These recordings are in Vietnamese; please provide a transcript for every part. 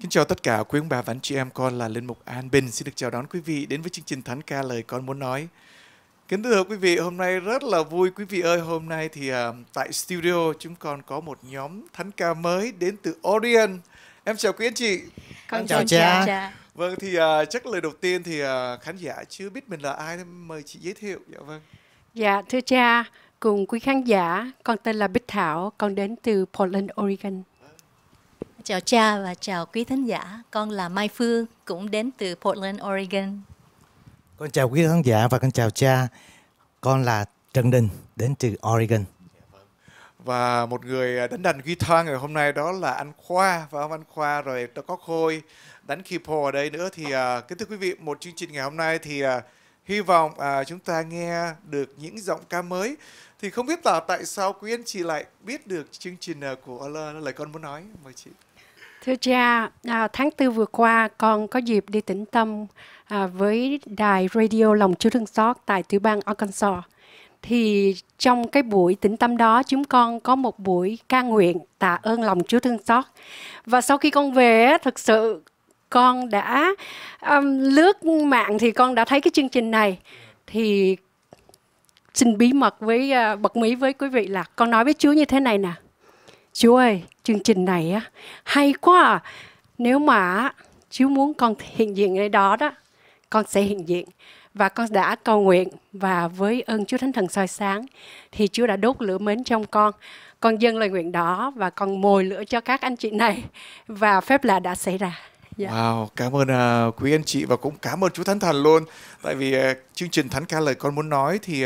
Kính chào tất cả quý ông bà và anh chị em, con là Linh Mục An Bình. Xin được chào đón quý vị đến với chương trình Thánh ca lời con muốn nói. Kính thưa quý vị, hôm nay rất là vui quý vị ơi. Hôm nay thì tại studio chúng con có một nhóm thánh ca mới đến từ Orion. Em chào quý anh chị. Con chào cha. Vâng, thì chắc lời đầu tiên thì khán giả chưa biết mình là ai nên mời chị giới thiệu. Dạ vâng. Dạ thưa cha, cùng quý khán giả, con tên là Bích Thảo, con đến từ Portland, Oregon. Chào cha và chào quý thính giả, con là Mai Phương, cũng đến từ Portland, Oregon. Con chào quý khán giả và con chào cha, con là Trần Đình, đến từ Oregon. Và một người đánh đàn guitar ngày hôm nay đó là anh Khoa, và ông anh Khoa rồi có Khôi đánh keyboard ở đây nữa. Thì kính thưa quý vị, một chương trình ngày hôm nay thì hy vọng chúng ta nghe được những giọng ca mới. Thì không biết là tại sao quý anh chị lại biết được chương trình của lời con muốn nói. Mời chị. Thưa cha, tháng 4 vừa qua con có dịp đi tĩnh tâm với đài radio Lòng Chúa Thương Xót tại tiểu bang Arkansas. Thì trong cái buổi tĩnh tâm đó chúng con có một buổi ca nguyện tạ ơn lòng Chúa Thương Xót. Và sau khi con về thực sự con đã lướt mạng thì con đã thấy cái chương trình này. Thì xin bí mật với bật mí với quý vị là con nói với Chúa như thế này nè: Chúa ơi, chương trình này hay quá à. Nếu mà Chúa muốn con hiện diện ở đó đó, con sẽ hiện diện. Và con đã cầu nguyện, và với ơn Chúa Thánh Thần soi sáng thì Chúa đã đốt lửa mến trong con. Con dâng lời nguyện đó và con mồi lửa cho các anh chị này, và phép lạ đã xảy ra. Yeah. Wow, cảm ơn quý anh chị và cũng cảm ơn Chúa Thánh Thần luôn. Tại vì chương trình Thánh ca lời con muốn nói thì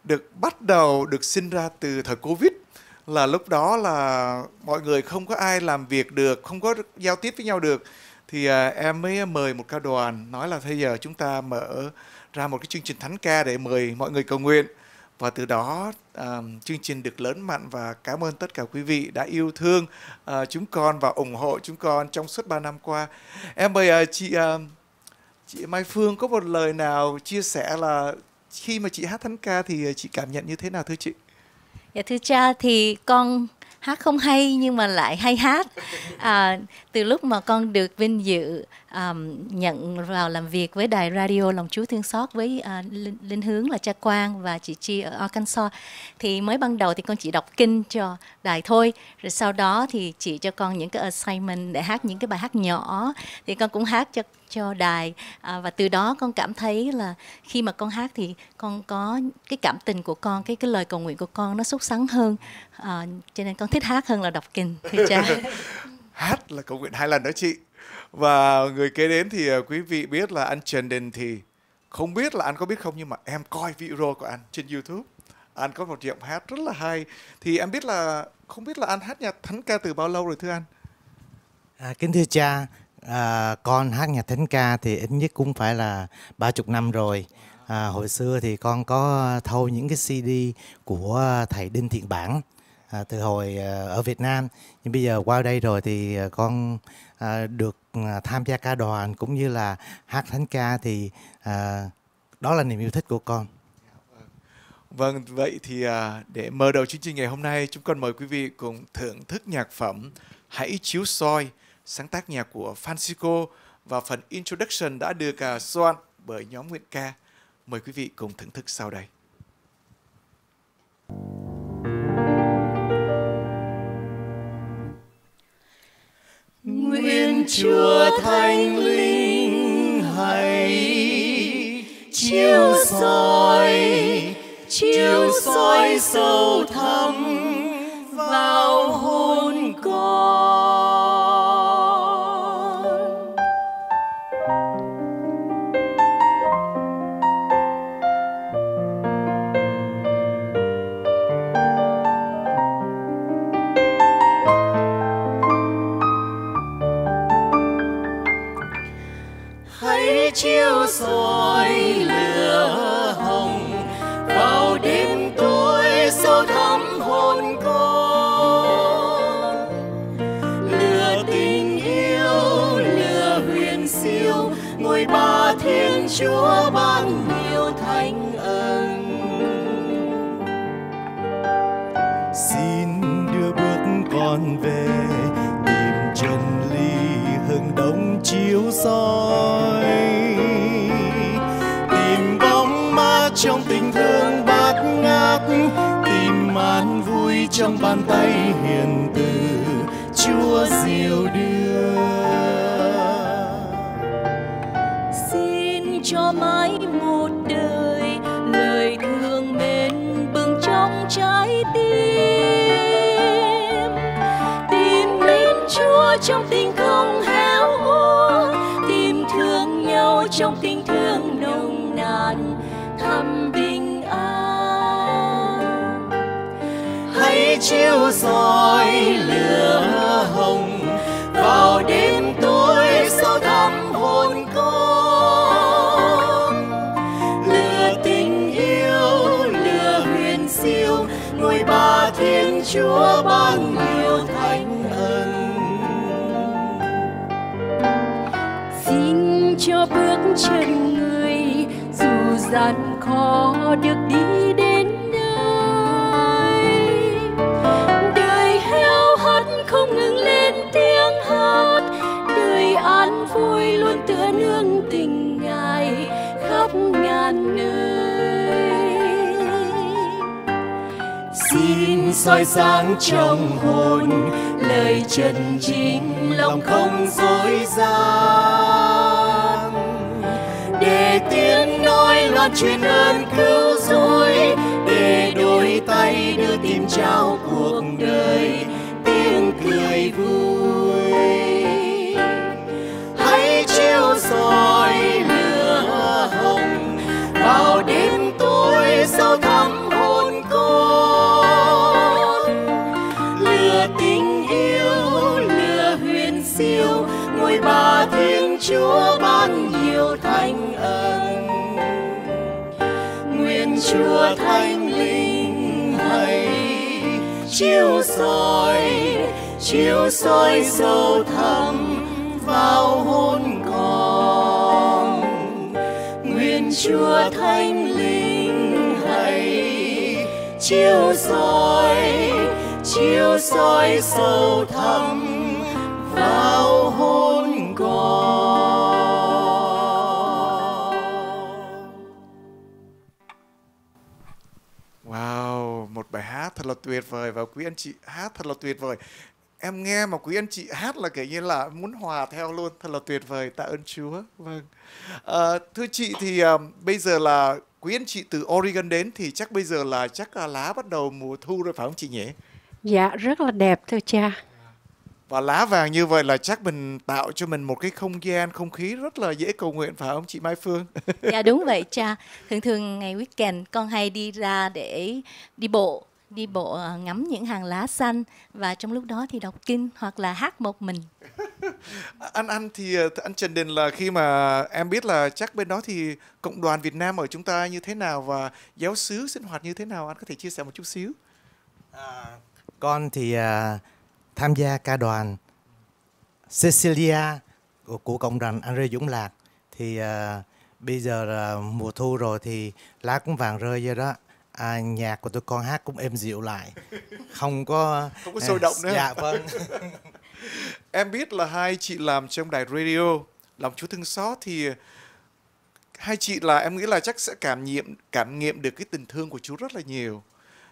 được sinh ra từ thời Covid. Là lúc đó là mọi người không có ai làm việc được, không có giao tiếp với nhau được. Thì em mới mời một ca đoàn, nói là bây giờ chúng ta mở ra một cái chương trình thánh ca để mời mọi người cầu nguyện. Và từ đó chương trình được lớn mạnh, và cảm ơn tất cả quý vị đã yêu thương chúng con và ủng hộ chúng con trong suốt 3 năm qua. Em mời chị Mai Phương có một lời nào chia sẻ là khi mà chị hát thánh ca thì chị cảm nhận như thế nào thưa chị? Dạ thưa cha, thì con hát không hay nhưng mà lại hay hát. Từ lúc mà con được vinh dự nhận vào làm việc với đài radio Lòng Chúa Thương Xót với Linh Hướng là cha Quang và chị Chi ở Arkansas, thì mới ban đầu thì con chỉ đọc kinh cho đài thôi. Rồi sau đó thì chị cho con những cái assignment để hát những cái bài hát nhỏ, thì con cũng hát cho đài. Và từ đó con cảm thấy là khi mà con hát thì con có cái cảm tình của con, cái lời cầu nguyện của con nó sốt sắng hơn, cho nên con thích hát hơn là đọc kinh thưa cha. Hát là cầu nguyện 2 lần đó chị. Và người kế đến thì quý vị biết là anh Trần Đình, thì không biết là anh có biết không, nhưng mà em coi video của anh trên YouTube, anh có một giọng hát rất là hay. Thì em biết là không biết là anh hát nhạc thánh ca từ bao lâu rồi thưa anh? Kính thưa cha, con hát nhạc thánh ca thì ít nhất cũng phải là 30 năm rồi. Hồi xưa thì con có thâu những cái CD của thầy Đinh Thiện Bản từ hồi ở Việt Nam. Nhưng bây giờ qua đây rồi thì con được tham gia ca đoàn cũng như là hát thánh ca, thì đó là niềm yêu thích của con. Vâng, vậy thì để mở đầu chương trình ngày hôm nay, chúng con mời quý vị cùng thưởng thức nhạc phẩm Hãy Chiếu Soi, sáng tác nhạc của Francisco, và phần introduction đã được soạn bởi nhóm Nguyện Ca. Mời quý vị cùng thưởng thức sau đây. Nguyện Chúa Thánh Linh hãy chiếu soi sâu thẳm vào hồn con. Hãy chiếu soi lửa hồng vào đêm tối sâu thẳm hồn con. Lửa tình yêu, lửa huyền siêu, ngôi Ba Thiên Chúa ban nhiều thánh ân. Xin đưa bước con về tìm chân lý hưng đông chiếu soi, tìm bóng mát trong tình thương bát ngát, tìm an vui trong bàn tay hiền từ Chúa dìu đưa. Xin cho mãi một đời lời thương mến bừng trong trái tim, tìm đến Chúa trong tình không héo úa, tìm thương nhau trong tình thương nồng nàn thăm bình an. Hãy chiếu soi lửa hồng vào đêm tối sâu thẳm hồn con, lửa tình yêu, lửa huyền siêu, ngôi Ba Thiên Chúa ban nhiều thánh ân. Xin cho bước chân người dù gian khó được đi đến nơi, đời heo hắt không ngừng lên tiếng hát, đời an vui luôn tựa nương tình Ngài khắp ngàn nơi. Xin soi sáng trong hồn lời chân chính, lòng không dối gian, để tiếng nói loan truyền ơn cứu rỗi, để đôi tay đưa tìm trao cuộc đời tiếng cười vui. Hãy chiếu soi lửa hồng vào đêm tối sâu thẳm hồn con, lửa tình yêu, lửa huyền siêu, ngôi Ba Thiên Chúa ban nhiều thánh ân. Nguyện Chúa Thánh Linh hãy chiếu soi sâu thẳm vào hồn con. Nguyện Chúa Thánh Linh hãy chiếu soi sâu thẳm vào hồn con. Wow, một bài hát thật là tuyệt vời và quý anh chị hát thật là tuyệt vời. Em nghe mà quý anh chị hát là kiểu như là muốn hòa theo luôn, thật là tuyệt vời, tạ ơn Chúa. Vâng. Thưa chị thì bây giờ là quý anh chị từ Oregon đến thì chắc bây giờ là lá bắt đầu mùa thu rồi phải không chị nhỉ? Dạ, rất là đẹp thưa cha. Và lá vàng như vậy là chắc mình tạo cho mình một cái không gian, không khí rất là dễ cầu nguyện phải không chị Mai Phương? Dạ đúng vậy cha. Thường ngày weekend con hay đi ra để đi bộ ngắm những hàng lá xanh, và trong lúc đó thì đọc kinh hoặc là hát một mình. Anh thì anh Trần Đình là khi mà em biết là chắc bên đó thì cộng đoàn Việt Nam ở chúng ta như thế nào và giáo xứ sinh hoạt như thế nào, anh có thể chia sẻ một chút xíu? Con thì tham gia ca đoàn Cecilia của cộng đoàn Anh Rê Dũng Lạc. Thì bây giờ là mùa thu rồi thì lá cũng vàng rơi rồi đó. Nhạc của tụi con hát cũng êm dịu lại, không có sôi động nữa. Dạ vâng. Em biết là hai chị làm trong đài radio Lòng Chúa Thương Xót thì hai chị là em nghĩ là chắc sẽ cảm nghiệm được cái tình thương của Chúa rất là nhiều.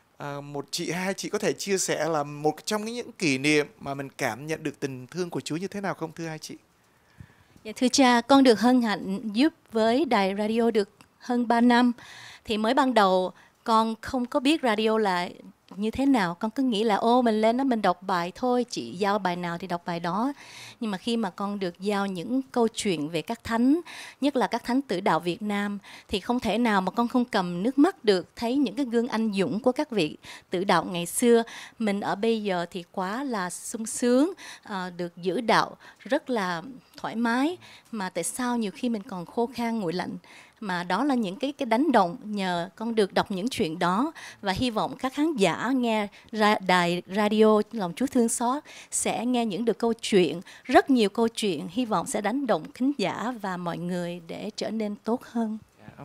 Hai chị có thể chia sẻ là một trong những kỷ niệm mà mình cảm nhận được tình thương của Chúa như thế nào không thưa hai chị? Dạ, thưa cha, con được hân hạnh giúp với đài radio được hơn 3 năm. Thì mới ban đầu con không có biết radio là như thế nào, con cứ nghĩ là mình lên đó mình đọc bài thôi, chị giao bài nào thì đọc bài đó. Nhưng mà khi mà con được giao những câu chuyện về các thánh, nhất là các thánh tử đạo Việt Nam, thì không thể nào mà con không cầm nước mắt được, thấy những cái gương anh dũng của các vị tử đạo ngày xưa. Mình ở bây giờ thì quá là sung sướng, được giữ đạo rất là thoải mái, mà tại sao nhiều khi mình còn khô khan nguội lạnh. Mà đó là những cái đánh động nhờ con được đọc những chuyện đó, và hy vọng các khán giả nghe đài radio Lòng Chúa Thương Xót sẽ nghe những được câu chuyện, rất nhiều câu chuyện, hy vọng sẽ đánh động khán giả và mọi người để trở nên tốt hơn.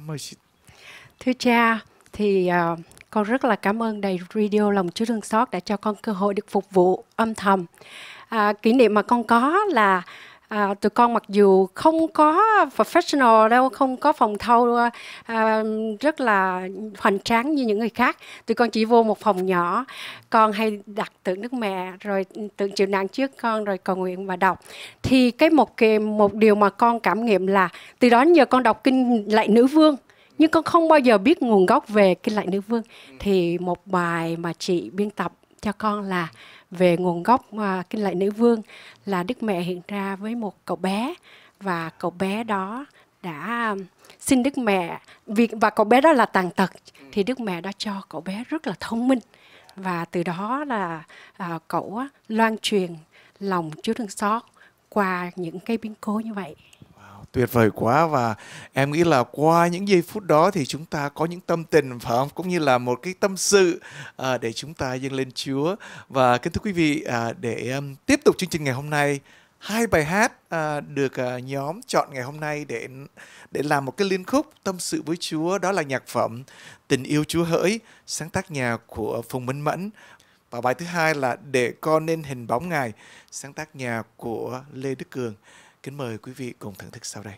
Thưa cha, thì con rất là cảm ơn đài radio Lòng Chúa Thương Xót đã cho con cơ hội được phục vụ âm thầm. Kỷ niệm mà con có là Tụi con mặc dù không có professional đâu, không có phòng thâu rất là hoành tráng như những người khác. Tụi con chỉ vô một phòng nhỏ, con hay đặt tượng Đức Mẹ rồi tượng chịu nạn trước con, rồi cầu nguyện và đọc. Thì một điều mà con cảm nghiệm là từ đó đến giờ con đọc kinh Lạy Nữ Vương, nhưng con không bao giờ biết nguồn gốc về kinh Lạy Nữ Vương. Thì một bài mà chị biên tập cho con là về nguồn gốc kinh Lạy Nữ Vương, là Đức Mẹ hiện ra với một cậu bé, và cậu bé đó đã xin Đức Mẹ, và cậu bé đó là tàn tật, thì Đức Mẹ đã cho cậu bé rất là thông minh, và từ đó là cậu loan truyền lòng Chúa thương xót qua những cái biến cố như vậy. Tuyệt vời quá, và em nghĩ là qua những giây phút đó thì chúng ta có những tâm tình, phải không? Cũng như là một cái tâm sự để chúng ta dâng lên Chúa. Và kính thưa quý vị, để tiếp tục chương trình ngày hôm nay, 2 bài hát được nhóm chọn ngày hôm nay để làm một cái liên khúc tâm sự với Chúa, đó là nhạc phẩm Tình Yêu Chúa Hỡi, sáng tác nhạc của Phùng Minh Mẫn. Và bài thứ hai là Để Con Nên Hình Bóng Ngài, sáng tác nhạc của Lê Đức Cường. Kính mời quý vị cùng thưởng thức sau đây.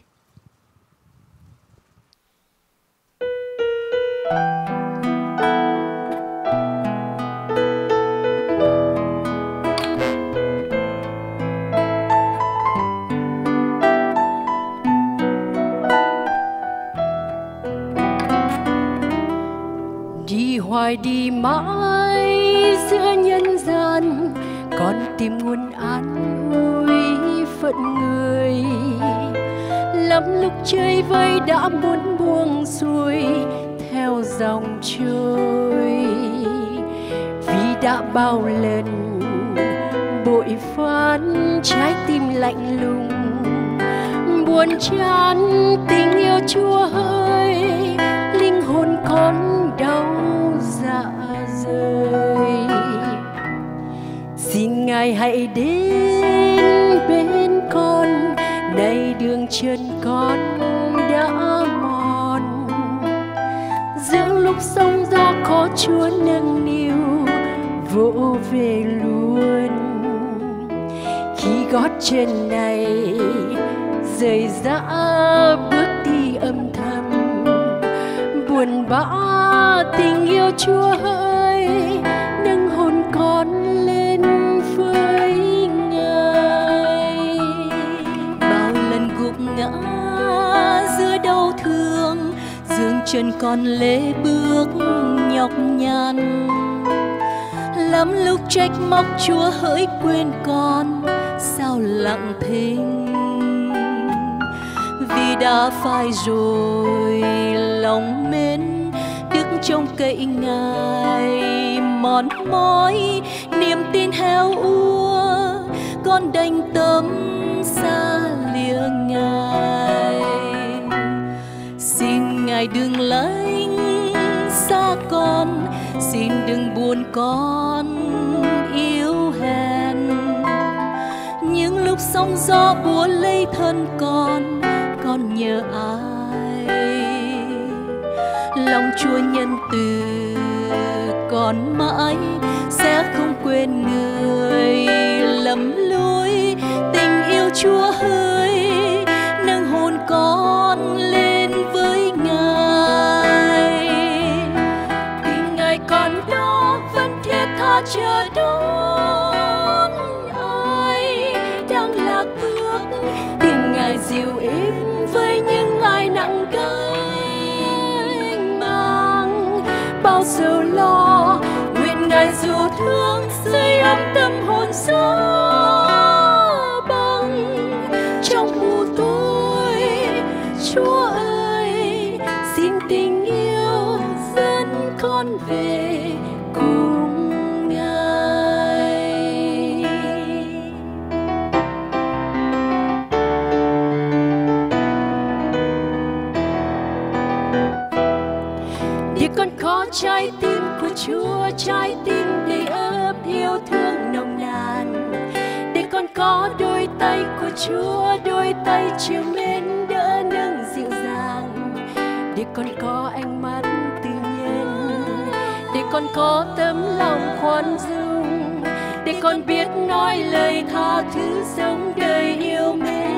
Đi hoài đi mãi giữa nhân gian, con tìm nguồn an ủi phận người. Lắm lúc chơi vơi đã muốn buông xuôi theo dòng trôi, vì đã bao lần bội phán trái tim lạnh lùng, buồn chán tình yêu Chúa hỡi, linh hồn con đau dạ rời. Xin Ngài hãy đến bên con, nay đường chân con đã mòn. Giữa lúc sóng gió có Chúa nâng niu, vỗ về luôn. Khi gót chân này rời rã bước đi âm thầm, buồn bã tình yêu Chúa hỡi, nâng hồn con lên với Ngài. Bao lần gục ngã giữa đau thương, dương chân con lê bước nhọc nhằn. Lắm lúc trách móc Chúa hỡi quên con, sao lặng thinh. Vì đã phai rồi lòng mến, đức trông cậy Ngài mòn mỏi, niềm tin heo úa, con đành tâm xa lìa Ngài. Xin Ngài đừng lánh xa con, xin đừng buồn con yếu hèn. Những lúc sóng gió búa lấy thân con nhớ ai. Lòng Chúa nhân từ còn mãi, sẽ không quên người lầm lối. Tình yêu Chúa hỡi, nâng hồn con lên với Ngài. Tình Ngài còn đó vẫn thiết tha chờ đón ai đang lạc bước. Tình Ngài dịu êm với những ai nặng gánh mang. Bao giờ lo nguyện Ngài dù thương, sưởi ấm tâm hồn gió băng trong mù tối. Chúa ơi, xin tình yêu dẫn con về cùng Ngài. Để con có trái tim của Chúa, trái tim đầy ấp yêu thương nồng nàn. Để con có đôi tay của Chúa, đôi tay chiều mến đỡ nâng dịu dàng. Để con có ánh mắt tự nhiên, để con có tấm lòng khoan dung. Để con biết nói lời tha thứ sống đời yêu mến.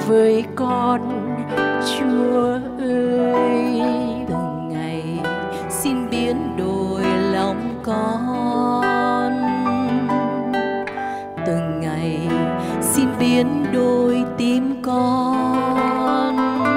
với con, Chúa ơi. Từng ngày xin biến đổi lòng con, từng ngày xin biến đổi tim con,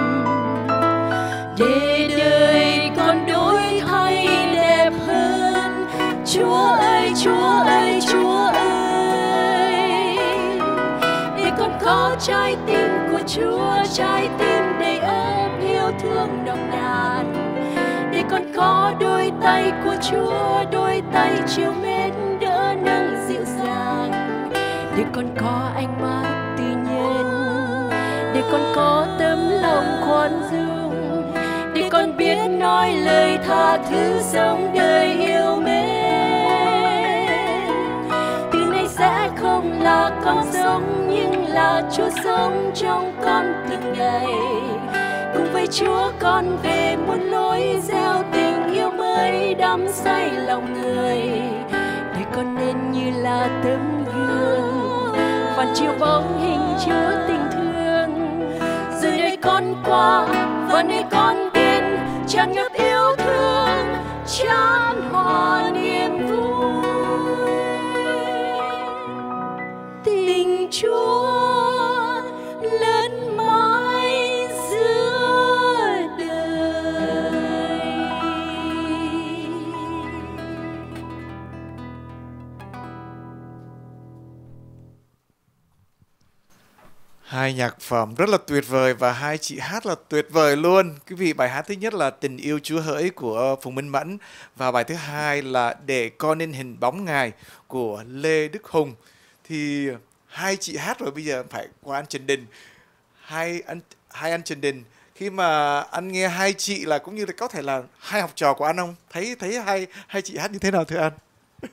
để đời con đổi thay đẹp hơn. Chúa ơi, Chúa ơi, Chúa ơi, để con có trái tim của Chúa, trái tim đầy ấm yêu thương nồng nàn. Để con có đôi tay của Chúa, đôi tay chiều mến đỡ nâng dịu dàng. Để con có ánh mắt tự nhiên, để con có tấm lòng khoan dung, để con biết nói lời tha thứ sống đời yêu mến. từ nay sẽ không là con sống, nhưng là Chúa sống trong con từng ngày. Cùng với Chúa con về muôn lối, gieo tình yêu mới đắm say lòng người. Để con nên như là tấm gương, phản chiếu bóng hình Chúa tình thương. Rồi nơi con qua và nơi con đến, tràn ngập yêu thương, chan hòa niềm vui. Tình Chúa lớn mãi giữa đời. Hai nhạc phẩm rất là tuyệt vời và hai chị hát là tuyệt vời luôn. Quý vị, bài hát thứ nhất là Tình yêu Chúa hỡi của Phùng Minh Mẫn và bài thứ hai là Để con nên hình bóng Ngài của Lê Đức Hùng. Thì hai chị hát rồi, bây giờ phải qua anh Trần Đình. Hai anh Trần Đình, khi mà anh nghe hai chị là cũng như là có thể là hai học trò của anh không? Thấy hai chị hát như thế nào thưa anh?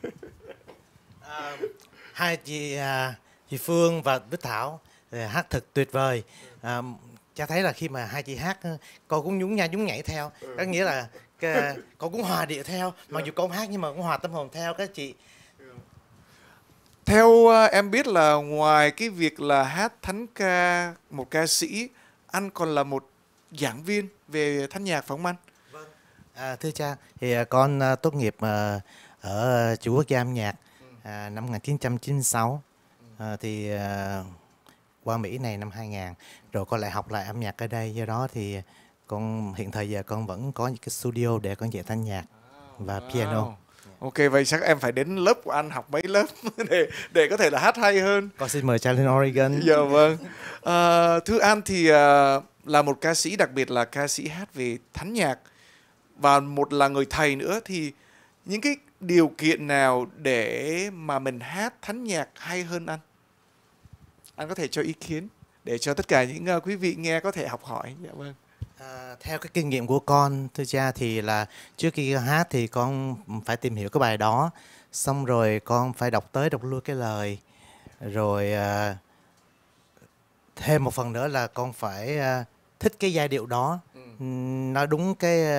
Hai chị Phương và Bích Thảo hát thật tuyệt vời. Cha thấy là khi mà hai chị hát, con cũng nhún nhảy theo, có nghĩa là con cũng hòa điệu theo, mặc dù con hát nhưng mà cũng hòa tâm hồn theo các chị. Theo em biết là ngoài cái việc là hát thánh ca, một ca sĩ, anh còn là một giảng viên về thanh nhạc phải không anh? Vâng. Thưa cha, thì con tốt nghiệp ở Trường Quốc gia âm nhạc năm 1996. Thì qua Mỹ này năm 2000, rồi con lại học lại âm nhạc ở đây. Do đó thì con hiện thời giờ con vẫn có những cái studio để con dạy thanh nhạc và piano. Ok, vậy chắc em phải đến lớp của anh học mấy lớp để có thể là hát hay hơn. Con xin mời cha lên Oregon. Dạ vâng. Thưa anh thì là một ca sĩ, đặc biệt là ca sĩ hát về thánh nhạc và một là người thầy nữa, thì những cái điều kiện nào để mà mình hát thánh nhạc hay hơn anh? Anh có thể cho ý kiến để cho tất cả những quý vị nghe có thể học hỏi. Dạ vâng. Theo cái kinh nghiệm của con, thưa cha, thì là trước khi hát thì con phải tìm hiểu cái bài đó, xong rồi con phải đọc lui cái lời, rồi thêm một phần nữa là con phải thích cái giai điệu đó, nói đúng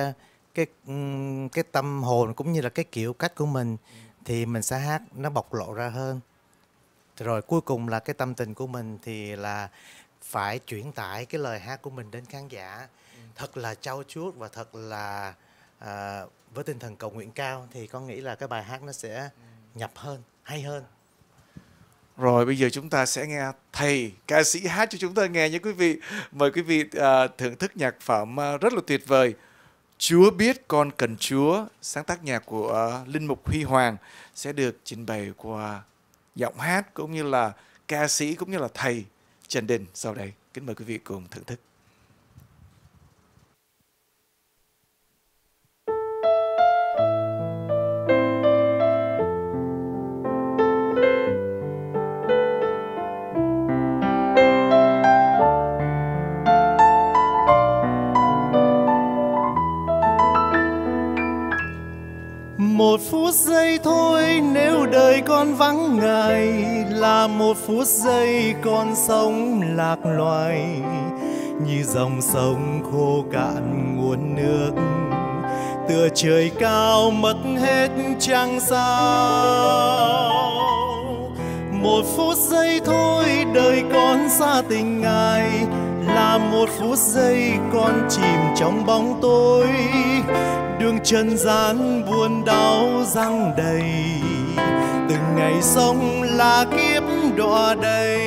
cái tâm hồn cũng như là cái kiểu cách của mình, thì mình sẽ hát nó bộc lộ ra hơn. Rồi cuối cùng là cái tâm tình của mình thì là phải chuyển tải cái lời hát của mình đến khán giả thật là trau chuốt và thật là với tinh thần cầu nguyện cao, thì con nghĩ là cái bài hát nó sẽ nhập hơn, hay hơn. Rồi bây giờ chúng ta sẽ nghe thầy ca sĩ hát cho chúng ta nghe nhé quý vị. Mời quý vị thưởng thức nhạc phẩm rất là tuyệt vời, Chúa biết con cần Chúa, sáng tác nhạc của Linh Mục Huy Hoàng, sẽ được trình bày qua giọng hát cũng như là ca sĩ cũng như là thầy Trần Đình sau đây. Kính mời quý vị cùng thưởng thức. Một phút giây thôi nếu đời con vắng Ngài, là một phút giây con sống lạc loài. Như dòng sông khô cạn nguồn nước, tựa trời cao mất hết chẳng sao. Một phút giây thôi đời con xa tình Ngài, là một phút giây con chìm trong bóng tối. Đường trần gian buồn đau giăng đầy, từng ngày sống là kiếp đọa đầy.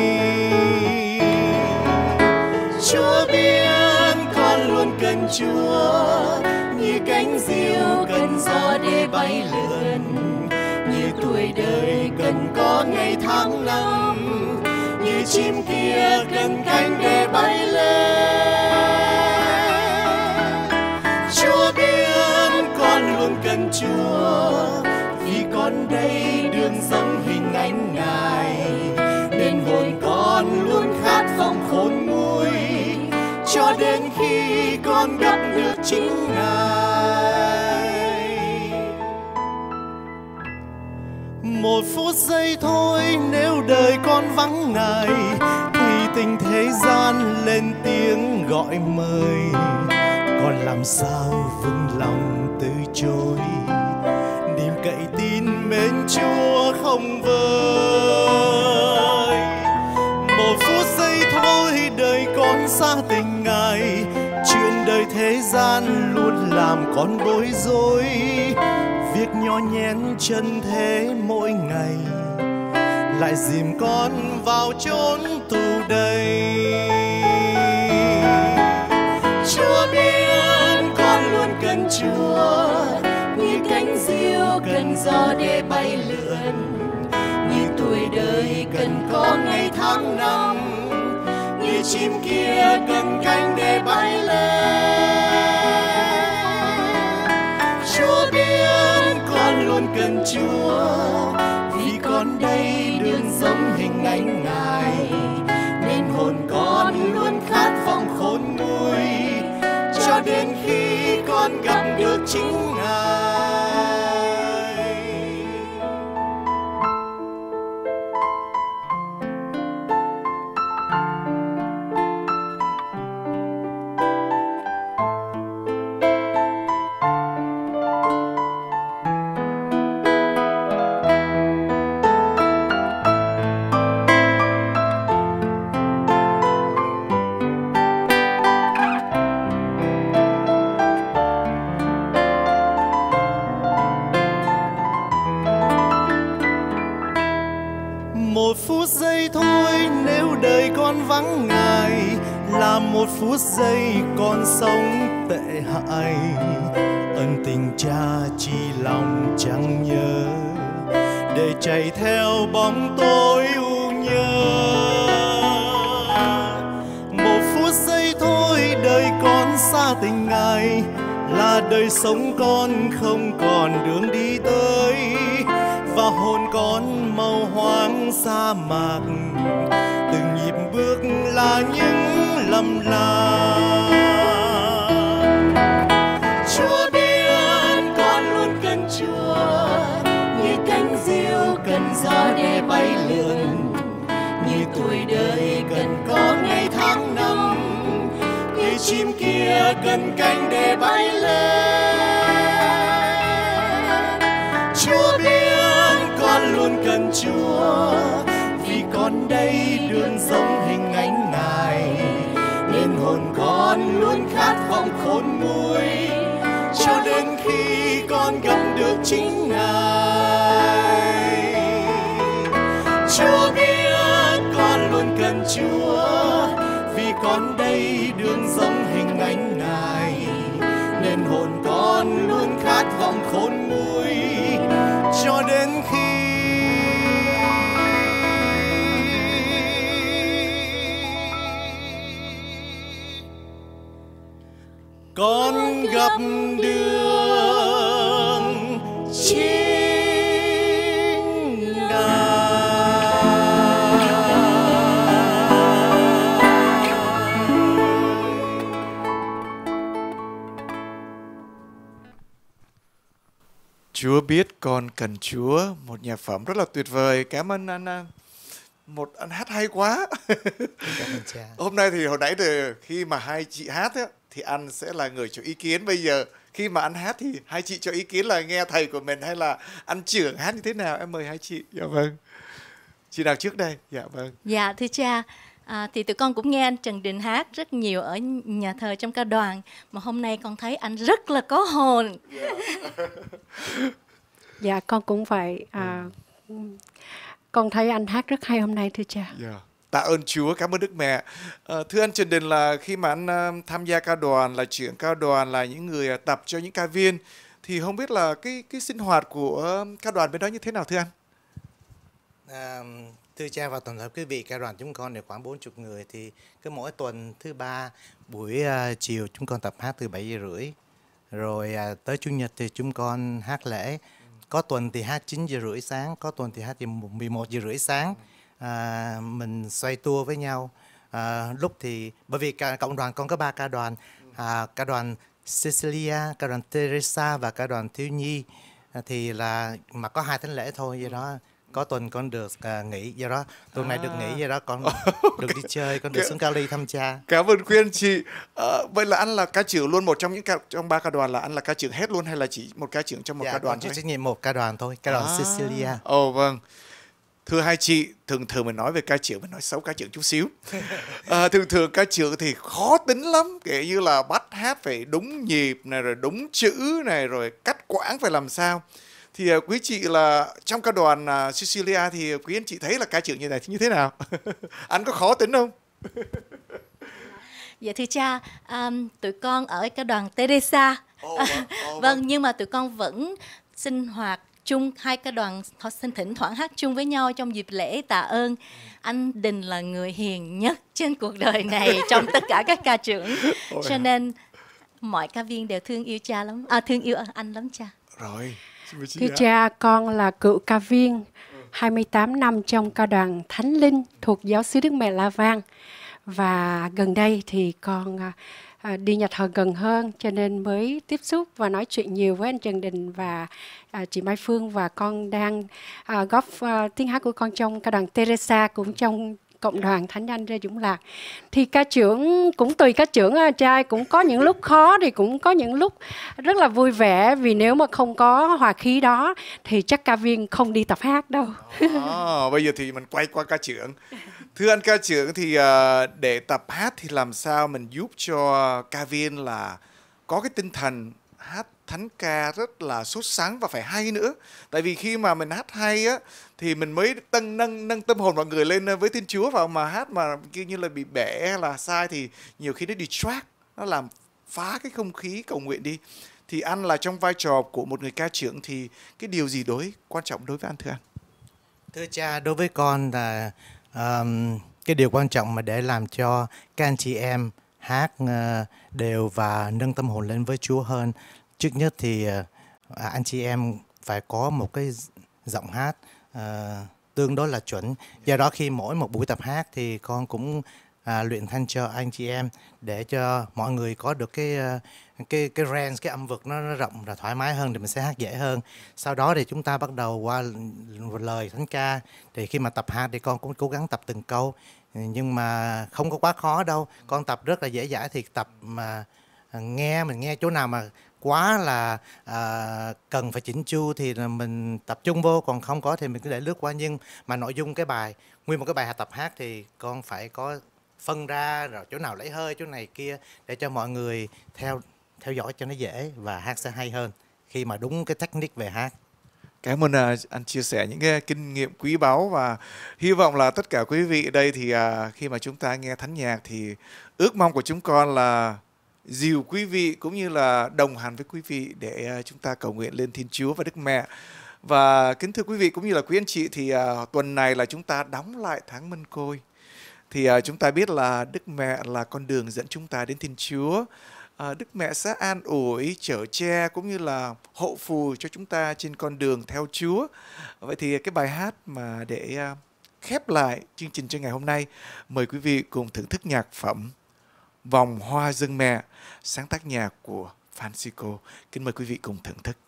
Chúa biết con luôn cần Chúa, như cánh diều cần gió để bay lượn, như tuổi đời cần có ngày tháng năm, như chim kia cần cánh để bay lên. Chúa biết con luôn cần Chúa, vì con đây đường sống hình ảnh Ngài, nên hồn con luôn khát vọng khôn nguôi, cho đến khi con gặp được chính Ngài. Một phút giây thôi nếu đời con vắng Ngài, thì tình thế gian lên tiếng gọi mời, con làm sao vững lòng từ chối, niềm cậy tin mến Chúa không vơi. Một phút giây thôi đời con xa tình Ngài, chuyện đời thế gian luôn làm con bối rối, việc nhỏ nhén chân thế mỗi ngày lại dìm con vào chốn tù đầy. Chúa biết con luôn cần Chúa, như cánh diều cần gió để bay lượn, như tuổi đời cần có ngày tháng năm, như chim kia cần cánh để bay lên. Chúa biết con luôn cần Chúa, vì con đây đường sống hình ảnh Ngài, nên hồn con luôn khát vọng khôn nguôi, cho đến khi con gặp được chính Ngài. Một phút giây thôi nếu đời con vắng Ngài, là một phút giây con sống tệ hại. Ân tình Cha chi lòng chẳng nhớ, để chạy theo bóng tối u nhớ. Một phút giây thôi đời con xa tình Ngài, là đời sống con không còn đường đi tới, và hồn con màu hoang sa mạc, từng nhịp bước là những lầm lạc. Chúa biết con luôn cần Chúa, như cánh diều cần gió để bay lượn, như tuổi đời cần có ngày tháng năm, như chim kia cần cánh để bay lên. Chúa biết con luôn cần Chúa, vì con đây đường sống hình ảnh Ngài, nên hồn con luôn khát vọng khôn nguôi, cho đến khi con gặp được chính Ngài. Chúa biết con luôn cần Chúa, vì con đây đường sống hình ảnh Ngài, nên hồn con luôn khát vọng khôn nguôi, cho đến khi con gặp đường chính Chúa biết con cần Chúa, một nhạc phẩm rất là tuyệt vời. Cảm ơn anh. Một anh hát hay quá. Cảm ơn cha. Hôm nay thì hồi nãy từ khi mà hai chị hát á, thì anh sẽ là người cho ý kiến. Bây giờ khi mà anh hát thì hai chị cho ý kiến là nghe thầy của mình hay là anh trưởng hát như thế nào? Em mời hai chị. Dạ vâng. Chị nào trước đây? Dạ vâng. Dạ thưa cha, thì tụi con cũng nghe anh Trần Đình hát rất nhiều ở nhà thờ trong ca đoàn, mà hôm nay con thấy anh rất là có hồn. Dạ con cũng vậy. Con thấy anh hát rất hay hôm nay thưa cha. Yeah. Tạ ơn Chúa, cảm ơn Đức Mẹ. Thưa anh Trần Đình, là khi mà anh tham gia ca đoàn, là trưởng ca đoàn, là những người tập cho những ca viên, thì không biết là cái sinh hoạt của ca đoàn bên đó như thế nào thưa anh? Thưa cha và toàn thể quý vị, ca đoàn chúng con được khoảng 40 người, thì cứ mỗi tuần thứ ba buổi chiều chúng con tập hát từ 7:30, rồi tới Chủ nhật thì chúng con hát lễ. Có tuần thì hát 9:30 sáng, có tuần thì hát từ 11:30 sáng. Mình xoay tua với nhau. Lúc thì bởi vì cộng đoàn con có 3 ca đoàn, ca đoàn Cecilia, ca đoàn Teresa và ca đoàn Thiếu Nhi, thì là mà có 2 thánh lễ thôi, do đó có tuần con được nghỉ, do đó tuần này được nghỉ, do đó con được đi chơi, con được xuống Cali thăm cha. Cảm ơn quý anh chị. Vậy là anh là ca trưởng luôn, một trong những trong 3 ca đoàn, là anh là ca trưởng hết luôn hay là chỉ một ca trưởng trong một ca đoàn thôi? Chỉ trách nhiệm một ca đoàn thôi, ca đoàn Cecilia. Vâng. Thưa hai chị, thường mình nói về ca trưởng, mình nói xấu ca trưởng chút xíu. Thường ca trưởng thì khó tính lắm, kể như là bắt hát phải đúng nhịp này, rồi đúng chữ này, rồi cắt quãng phải làm sao. Thì quý chị là trong ca đoàn Cecilia thì quý anh chị thấy là ca trưởng như này thì như thế nào? Anh có khó tính không? Dạ thưa cha, tụi con ở ca đoàn Teresa. Vâng, nhưng mà tụi con vẫn sinh hoạt chung, hai ca đoàn thỉnh thoảng hát chung với nhau trong dịp lễ tạ ơn. Anh Đình là người hiền nhất trên cuộc đời này trong tất cả các ca trưởng, cho nên mọi ca viên đều thương yêu cha lắm, thương yêu anh lắm cha. Rồi. Thưa cha, con là cựu ca viên 28 năm trong ca đoàn Thánh Linh thuộc giáo xứ Đức Mẹ La Vang. Và gần đây thì con đi nhà thờ gần hơn, cho nên mới tiếp xúc và nói chuyện nhiều với anh Trần Đình và chị Mai Phương. Và con đang góp tiếng hát của con trong ca đoàn Teresa, cũng trong cộng đoàn Thánh Anh Rê Dũng Lạc. Thì ca trưởng cũng tùy ca trưởng trai, cũng có những lúc khó thì cũng có những lúc rất là vui vẻ, vì nếu mà không có hòa khí đó thì chắc ca viên không đi tập hát đâu. Bây giờ thì mình quay qua ca trưởng. Thưa anh ca trưởng, thì để tập hát thì làm sao mình giúp cho ca viên là có cái tinh thần hát thánh ca rất là sốt sắng và phải hay nữa. Tại vì khi mà mình hát hay á thì mình mới nâng tâm hồn mọi người lên với Thiên Chúa, vào mà hát mà kiểu như là bị bẻ hay là sai thì nhiều khi nó distract, nó làm phá cái không khí cầu nguyện đi. Thì anh là trong vai trò của một người ca trưởng thì cái điều gì quan trọng đối với anh thưa anh? Thưa cha, đối với con là cái điều quan trọng mà để làm cho các anh chị em hát đều và nâng tâm hồn lên với Chúa hơn, trước nhất thì anh chị em phải có một cái giọng hát tương đối là chuẩn. Do đó khi mỗi một buổi tập hát thì con cũng luyện thanh cho anh chị em để cho mọi người có được cái range, cái âm vực nó rộng và thoải mái hơn, thì mình sẽ hát dễ hơn. Sau đó thì chúng ta bắt đầu qua lời thánh ca. Thì khi mà tập hát thì con cũng cố gắng tập từng câu, nhưng mà không có quá khó đâu. Con tập rất là dễ dãi, thì tập mà mình nghe chỗ nào mà quá là cần phải chỉnh chu thì là mình tập trung vô, còn không có thì mình cứ để lướt qua. Nhưng mà nội dung cái bài, nguyên một cái bài tập hát thì con phải có phân ra rồi chỗ nào lấy hơi, chỗ này kia, để cho mọi người theo dõi cho nó dễ và hát sẽ hay hơn khi mà đúng cái technique về hát. Cảm ơn anh chia sẻ những cái kinh nghiệm quý báu, và hy vọng là tất cả quý vị ở đây thì khi mà chúng ta nghe thánh nhạc thì ước mong của chúng con là dìu quý vị cũng như là đồng hành với quý vị để chúng ta cầu nguyện lên Thiên Chúa và Đức Mẹ. Và kính thưa quý vị cũng như là quý anh chị, thì tuần này là chúng ta đóng lại tháng Mân Côi. Thì chúng ta biết là Đức Mẹ là con đường dẫn chúng ta đến Thiên Chúa. Đức Mẹ sẽ an ủi, chở che cũng như là hộ phù cho chúng ta trên con đường theo Chúa. Vậy thì cái bài hát mà để khép lại chương trình cho ngày hôm nay, mời quý vị cùng thưởng thức nhạc phẩm Vòng Hoa Dâng Mẹ, sáng tác nhạc của Francisco. Kính mời quý vị cùng thưởng thức.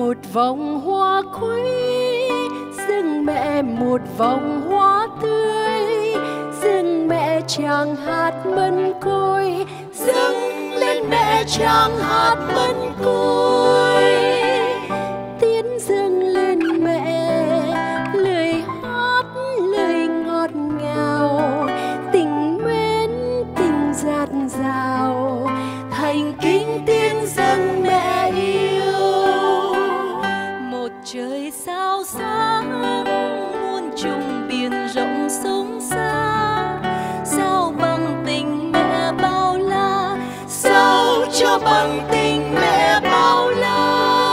một vòng hoa quý, dâng mẹ một vòng hoa tươi, dâng mẹ tràng hạt mân côi, dâng lên mẹ tràng hạt mân côi. tiến dâng lên mẹ lời hát lời ngọt ngào, tình mến tình dạt dào, Thành kính tiến dâng mẹ yêu. một trời sao sáng muôn trùng biển rộng sông xa, sao bằng tình mẹ bao la, Sao cho bằng tình mẹ bao la.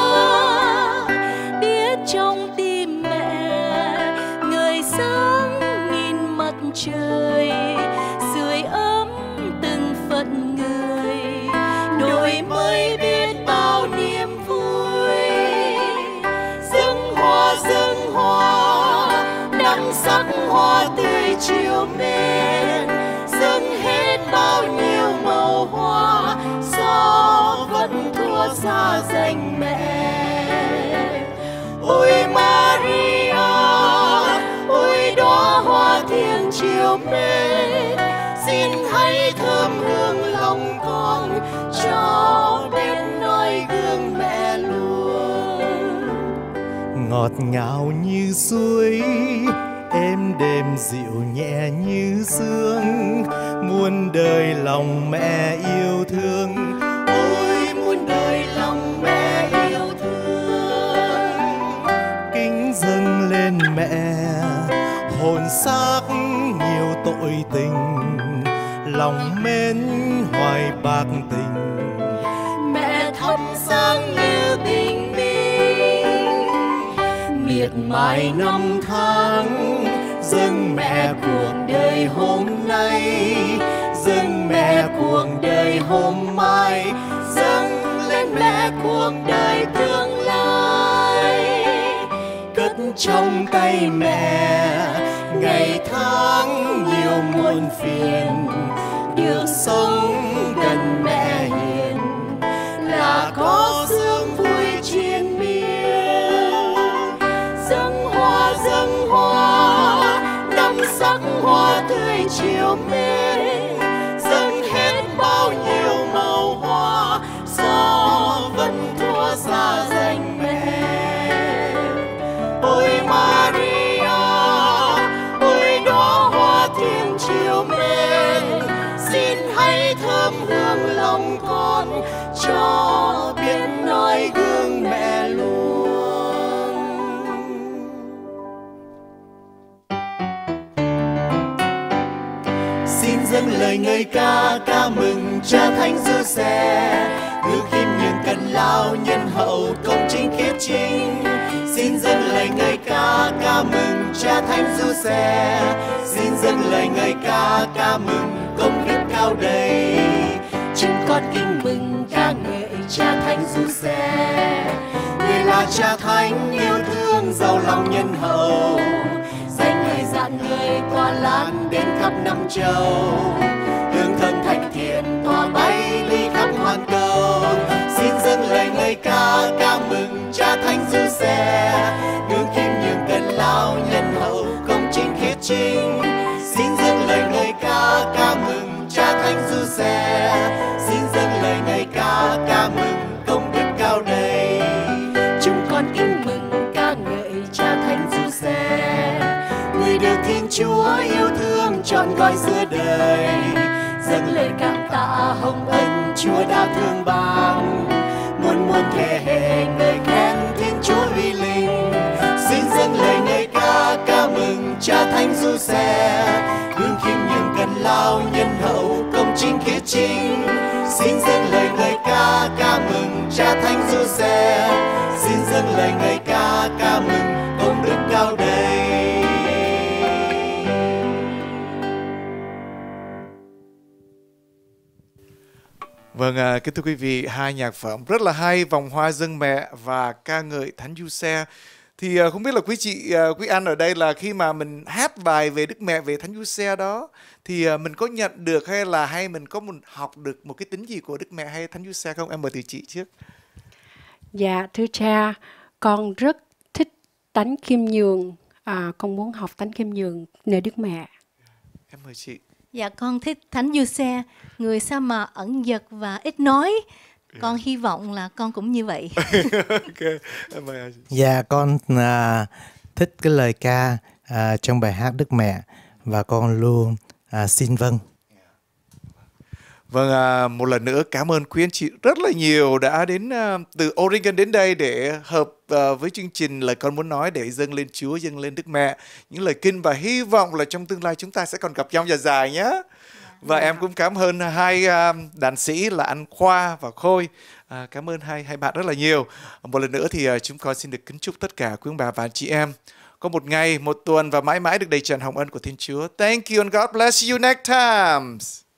biết trong tim mẹ người sáng nghìn mặt trời, sưởi ấm từng phận người, Đổi mới biết bao niềm vui. Dâng hoa năm sắc hoa tươi chiều mến, dâng hết bao nhiêu màu hoa, gió vẫn thua xa danh mẹ. Ôi Maria, ôi đóa hoa thiên chiều mến, xin hãy thơm hương lòng con, cho đến nơi gương mẹ luôn. ngọt ngào như suối, êm đềm dịu nhẹ như sương, muôn đời lòng mẹ yêu thương. Ôi muôn đời lòng mẹ yêu thương. Kính dâng lên mẹ hồn xác nhiều tội tình, lòng mến hoài bạc tình. Mẹ thắp sáng như bình minh, miệt mài năm tháng. Dâng mẹ cuộc đời hôm nay, dâng mẹ cuộc đời hôm mai, dâng lên mẹ cuộc đời tương lai. Cất trong tay mẹ ngày tháng nhiều muôn phiền, được sống gần mẹ hiền là có sương vui triền miên. Dâng hoa năm sắc hoa tươi chiều mến, dâng hết bao nhiêu màu hoa, gió vẫn thua xa danh mẹ. Ôi Maria, ôi đóa hoa thiên chiều mến, xin hãy thơm hương lòng con, cho biết nói gương mẹ luôn. Xin dâng lời ngợi ca mừng Cha Thánh Giuse, ước khiêm nhường cần lao nhân hậu công chính khiết chính. Xin dâng lời ngợi ca mừng Cha Thánh Giuse, xin dâng lời ngợi ca mừng công đức cao đầy. Chúng con kính mừng ca ngợi Cha Thánh Giuse, người là Cha Thánh yêu thương giàu lòng nhân hậu. Danh người dạn người tỏa lan đến khắp năm châu, hương thơm thánh thiện tỏa bay đi khắp hoàn cầu. Xin dâng lời ngợi ca mừng Cha Thánh Giuse, gương khiêm nhường cần lao nhân hậu công chính khiết chính. Xin dâng lời ngợi ca mừng Cha Thánh Giuse, xin dâng lời ngợi ca mừng công đức cao đầy. Chúng con kính mừng ca ngợi Cha Thánh Giuse, người được Thiên Chúa yêu thương trọn gói giữa đời. Dâng lời cảm tạ hồng ân Chúa đã thương ban, muôn muôn thế hệ ngợi khen Thiên Chúa uy linh. Xin dâng lời ngợi ca mừng Cha Thánh Giuse, gương khiêm nhường cần lao nhân hậu công chính khiết chính. Xin dâng lời ngợi ca mừng Cha Thánh Giuse, xin dâng lời ngợi ca mừng công đức cao đầy. Vâng, kính thưa quý vị, hai nhạc phẩm rất là hay, Vòng Hoa Dâng Mẹ và Ca Ngợi Thánh Giuse. Thì không biết là quý chị, quý anh ở đây là khi mà mình hát bài về Đức Mẹ, về Thánh Giuse đó, thì mình có nhận được hay mình có học được một cái tính gì của Đức Mẹ hay Thánh Giuse không? Em mời từ chị trước. Dạ, thưa cha, con rất thích tánh khiêm nhường. Con muốn học tánh khiêm nhường nơi Đức Mẹ. Em mời chị. Dạ, con thích Thánh Giuse, người sao mà ẩn dật và ít nói. Con hy vọng là con cũng như vậy. Ok, em mời anh. Dạ, con thích cái lời ca trong bài hát Đức Mẹ và con luôn xin vâng. Vâng, một lần nữa cảm ơn quý anh chị rất là nhiều đã đến từ Oregon đến đây để hợp với chương trình Lời Con Muốn Nói để dâng lên Chúa, dâng lên Đức Mẹ những lời kinh, và hy vọng là trong tương lai chúng ta sẽ còn gặp nhau dài dài nhé. Và em cũng cảm ơn hai đàn sĩ là anh Khoa và Khôi. Cảm ơn hai bạn rất là nhiều. Một lần nữa thì chúng con xin được kính chúc tất cả quý ông bà và anh chị em có một ngày, một tuần và mãi mãi được đầy tràn hồng ân của Thiên Chúa. Thank you and God bless you next time.